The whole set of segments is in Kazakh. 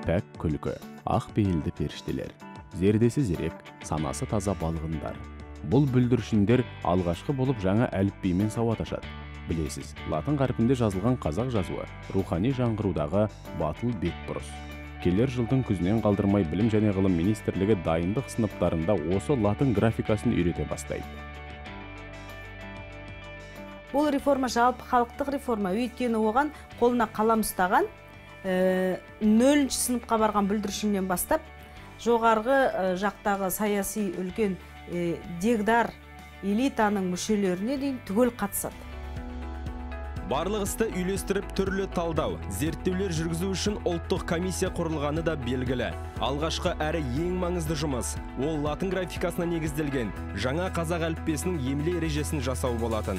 пәк күлкі, ақ пейілді періштелер, зердесі зерек, санасы таза балғындар. Бұл бүлдіршіндер алғашқы болып жаңа әліпбимен сауат ашады. Білесіз, латын қарпінде жазылған қазақ жазуы рухани жаңғырудағы батыл бетбұрыс. Келер жылдың күзінен қалдырмай білім және ғылым министрлігі дайындық сыныптарында осы латын графикасын үйрете бастайды. Бұл реформа жалпы халықтық реформа, өйткені оған қолына қалам ұстаған 0-ші сыныпқа барған бүлдіршіннен бастап жоғарғы жақтағы саяси үлкен дегдар элитаның мүшелеріне дейін түгел қатысады. Барлық істі үйлестіріп түрлі талдау, зерттеулер жүргізу үшін ұлттық комиссия құрылғаны да белгілі. Алғашқы әрі ең маңызды жұмыс ол латын графикасына негізделген жаңа қазақ әліппесінің емле ережесін жасау болатын.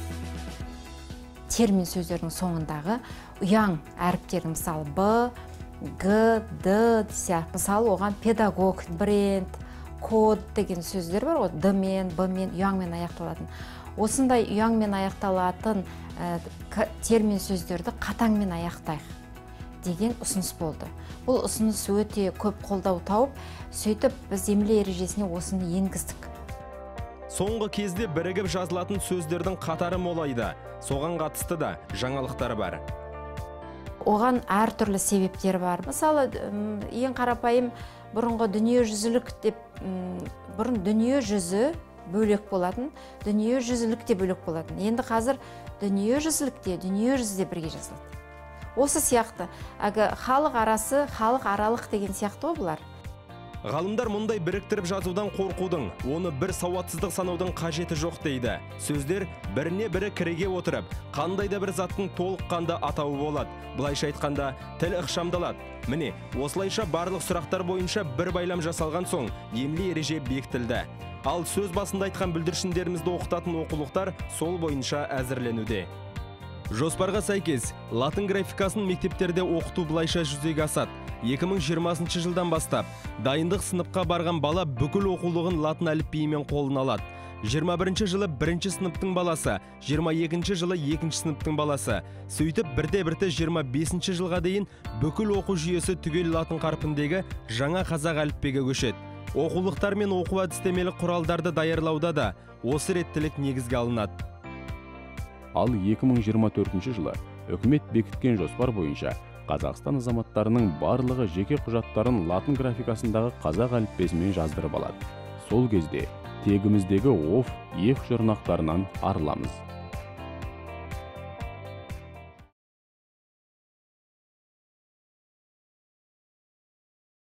Термин сөздердің соңындағы ұяң әріптері, мысалы Б, Г, Д сияқты, мысалы оған педагог, бренд, код деген сөздер бар ғой, Д-мен, Б-мен, ұяңмен аяқталатын. Осындай ұяңмен аяқталатын термин сөздерді қатаңмен аяқтайық деген ұсыныс болды. Бұл ұсыныс өте көп қолдау тауып, сөйтіп біз емле ережесіне осыны енгіздік. Соңғы кезде бірігіп жазылатын сөздердің қатары молайды. Соған қатысты да жаңалықтар бар. Оған әртүрлі себептер бар. Мысалы, ең қарапайым бұрынғы дүниежүзілік деп, бұрын дүние жүзі бөлек болатын, дүние жүзілік те бөлек болатын. Енді қазір дүние жүзілікте, дүние жүзі бірге жазылады. Осы сияқты, халық арасы, халық аралық деген сияқты бұлар. Ғалымдар мұндай біріктіріп жазудан қорқудың, оны бір сауатсыздық санаудың қажеті жоқ дейді. Сөздер біріне бірі кіріге отырып, қандай да бір заттың толыққанды атауы болады. Бұлайша айтқанда, тіл ықшамдалады. Міне, осылайша барлық сұрақтар бойынша бір байлам жасалған соң, емле ереже бекітілді. Ал сөз басында айтқан бүлдіршіндерімізді оқытатын оқулықтар сол бойынша әзірленуде. Жоспарға сәйкес, латын графикасын мектептерде оқыту бұлайша жүзеге асады. 2020 жылдан бастап, дайындық сыныпқа барған бала бүкіл оқулығын латын әліпбиімен қолына алады. 21 жылы 1-ші сыныптың баласы, 22 жылы 2-ші сыныптың баласы. Сөйтіп, бірте-бірте 25 жылға дейін бүкіл оқу жүйесі түгел латын қарпіндегі жаңа қазақ әліпбиге көшеді. Оқулықтар мен оқу әдістемелік құралдарды даярлауда да осы реттілік негізге алынады. Ал 2024 жылы үкімет бекіткен жоспар бойынша Қазақстан азаматтарының барлығы жеке құжаттарын латын графикасындағы қазақ әліппесімен жаздырып алады. Сол кезде тегіміздегі оф, еф жұрнақтарынан арыламыз.